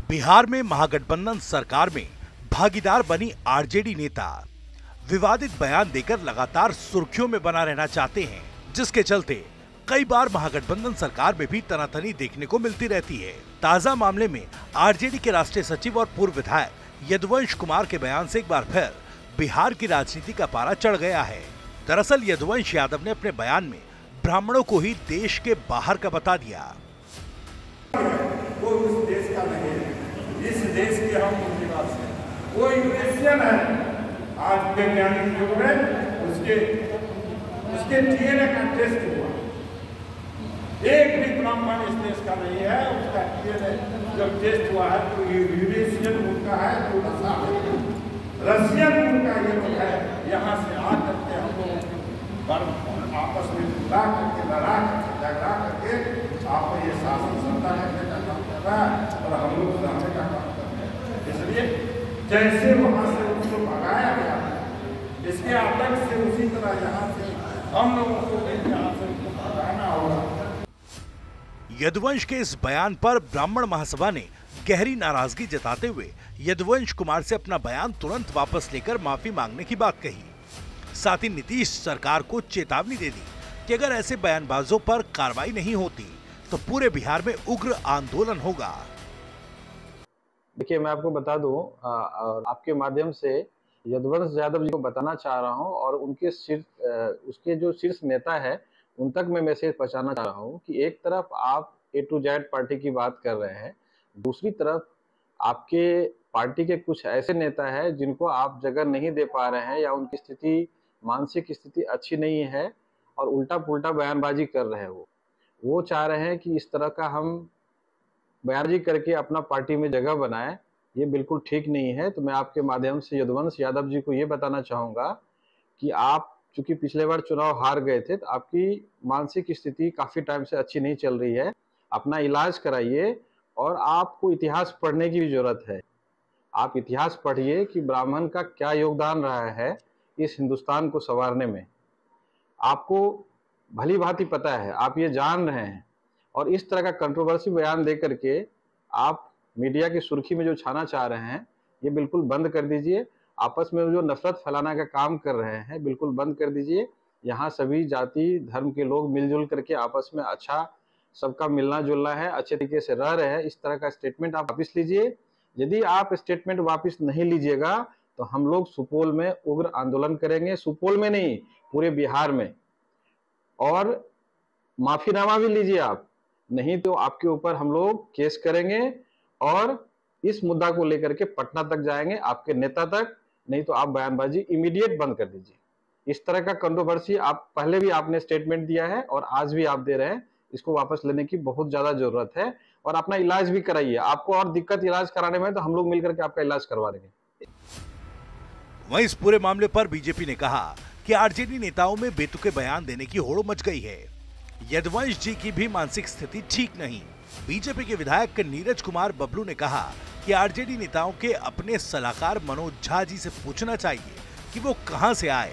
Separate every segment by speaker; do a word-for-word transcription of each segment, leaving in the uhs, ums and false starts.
Speaker 1: बिहार में महागठबंधन सरकार में भागीदार बनी आरजेडी नेता विवादित बयान देकर लगातार सुर्खियों में बना रहना चाहते हैं, जिसके चलते कई बार महागठबंधन सरकार में भी तनातनी देखने को मिलती रहती है। ताजा मामले में आरजेडी के राष्ट्रीय सचिव और पूर्व विधायक यदुवंश कुमार के बयान से एक बार फिर बिहार की राजनीति का पारा चढ़ गया है। दरअसल यदुवंश यादव ने अपने बयान में ब्राह्मणों को ही देश के बाहर का बता दिया।
Speaker 2: वो उस देश का नहीं है, इस देश के हम निवासी हैं। वो यूरेशियन है। आज वैज्ञानिक युग में उसके उसके डीएनए का टेस्ट हुआ, एक भी ब्राह्मण इस देश का नहीं है। उसका डीएनए जब टेस्ट हुआ है तो ये यूरेशियन उनका है, तो रशियन उनका ये लोग है। यहाँ से आ करके हम लोग आपस में लड़ा करके लड़ा करके झगड़ा करके आप ये शासन सत्ता करने का काम कर रहा है और हम लोग रहने का काम कर रहे हैं। इसलिए जैसे वहाँ से उसको भगाया गया, इसके अलग से उसी तरह यहाँ से हम लोगों को यहाँ से उसको भगाना होगा।
Speaker 1: यदुवंश के इस बयान पर ब्राह्मण महासभा ने गहरी नाराजगी जताते हुए यदुवंश कुमार से अपना बयान तुरंत वापस लेकर माफी मांगने की बात कही। साथ ही नीतीश सरकार को चेतावनी दे दी कि अगर ऐसे बयानबाजों पर कार्रवाई नहीं होती तो पूरे बिहार में उग्र आंदोलन होगा।
Speaker 3: देखिए, मैं आपको बता दूं और आपके माध्यम से यदुवंश यादव जी को बताना चाह रहा हूं और उनके शीर्ष उसके जो शीर्ष नेता है उन तक मैं मैसेज पहुंचाना चाह रहा हूं कि एक तरफ आप ए टू जेड पार्टी की बात कर रहे हैं, दूसरी तरफ आपके पार्टी के कुछ ऐसे नेता हैं जिनको आप जगह नहीं दे पा रहे हैं या उनकी स्थिति मानसिक स्थिति अच्छी नहीं है और उल्टा पुल्टा बयानबाजी कर रहे हैं। वो वो चाह रहे हैं कि इस तरह का हम बयानबाजी करके अपना पार्टी में जगह बनाएं। ये बिल्कुल ठीक नहीं है। तो मैं आपके माध्यम से यदुवंश यादव जी को ये बताना चाहूँगा कि आप चूंकि पिछले बार चुनाव हार गए थे तो आपकी मानसिक स्थिति काफ़ी टाइम से अच्छी नहीं चल रही है। अपना इलाज कराइए और आपको इतिहास पढ़ने की भी जरूरत है। आप इतिहास पढ़िए कि ब्राह्मण का क्या योगदान रहा है इस हिंदुस्तान को संवारने में। आपको भली भांति पता है, आप ये जान रहे हैं और इस तरह का कंट्रोवर्सी बयान दे करके आप मीडिया की सुर्खी में जो छाना चाह रहे हैं ये बिल्कुल बंद कर दीजिए। आपस में जो नफरत फैलाने का काम कर रहे हैं बिल्कुल बंद कर दीजिए। यहाँ सभी जाति धर्म के लोग मिलजुल करके आपस में अच्छा सबका मिलना जुलना है, अच्छे तरीके से रह रहे हैं। इस तरह का स्टेटमेंट आप वापिस लीजिए। यदि आप स्टेटमेंट वापस नहीं लीजिएगा तो हम लोग सुपौल में उग्र आंदोलन करेंगे। सुपौल में नहीं, पूरे बिहार में। और माफीनामा भी लीजिए आप, नहीं तो आपके ऊपर हम लोग केस करेंगे और इस मुद्दा को लेकर के पटना तक जाएंगे, आपके नेता तक। नहीं तो आप बयानबाजी इमीडिएट बंद कर दीजिए। इस तरह का कंट्रोवर्सी आप पहले भी आपने स्टेटमेंट दिया है और आज भी आप दे रहे हैं। इसको वापस लेने की बहुत ज्यादा जरूरत है और अपना इलाज भी कराइए। आपको और दिक्कत इलाज कराने में तो हम लोग मिलकर के आपका इलाज करवा देंगे।
Speaker 1: वहीं इस पूरे मामले पर बीजेपी ने कहा कि आरजेडी नेताओं में बेतुके बयान देने की होड़ मच गई है। यदुवंश जी की भी मानसिक स्थिति ठीक नहीं। बीजेपी के विधायक नीरज कुमार बबलू ने कहा कि आरजेडी नेताओं के अपने सलाहकार मनोज झा जी से पूछना चाहिए कि वो कहां से आए।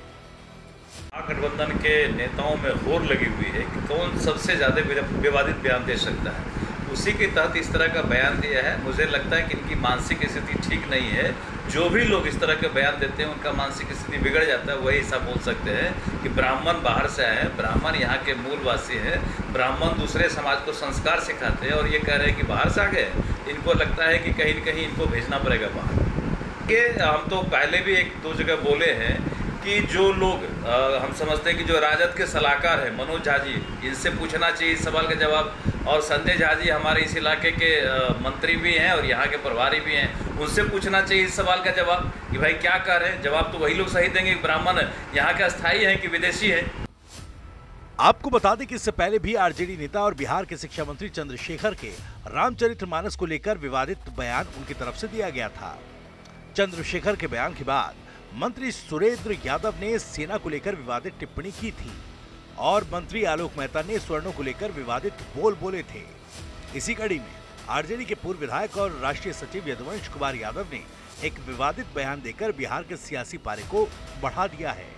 Speaker 4: महागठबंधन के नेताओं में होड़ लगी हुई है कि कौन सबसे ज्यादा विवादित बयान दे सकता है, उसी के तहत इस तरह का बयान दिया है। मुझे लगता है कि इनकी मानसिक स्थिति ठीक नहीं है। जो भी लोग इस तरह के बयान देते हैं उनका मानसिक स्थिति बिगड़ जाता है। वही ऐसा बोल सकते हैं कि ब्राह्मण बाहर से आए हैं, ब्राह्मण यहाँ के मूलवासी हैं, ब्राह्मण दूसरे समाज को संस्कार सिखाते हैं और ये कह रहे हैं कि बाहर से आ गए। इनको लगता है कि कहीं न कहीं इनको भेजना पड़ेगा बाहर। ये हम तो पहले भी एक दो जगह बोले हैं कि जो लोग आ, हम समझते हैं कि जो राजद के सलाहकार हैं मनोज झा जी, इनसे पूछना चाहिए इस सवाल का जवाब। और संजय झा जी हमारे इस इलाके के आ, मंत्री भी हैं और यहाँ के प्रभारी भी हैं, उनसे पूछना चाहिए इस सवाल का जवाब कि भाई क्या कर रहे हैं। जवाब तो वही लोग सही देंगे कि ब्राह्मण यहाँ के अस्थायी हैं कि विदेशी हैं।
Speaker 1: आपको बता दें कि इससे पहले भी आरजेडी नेता और बिहार के शिक्षा मंत्री चंद्रशेखर के रामचरितमानस को लेकर विवादित बयान उनकी तरफ से दिया गया था। चंद्रशेखर के बयान के बाद मंत्री सुरेंद्र यादव ने सेना को लेकर विवादित टिप्पणी की थी और मंत्री आलोक मेहता ने स्वर्णों को लेकर विवादित बोल बोले थे। इसी कड़ी में आरजेडी के पूर्व विधायक और राष्ट्रीय सचिव यदुवंश कुमार यादव ने एक विवादित बयान देकर बिहार के सियासी पारे को बढ़ा दिया है।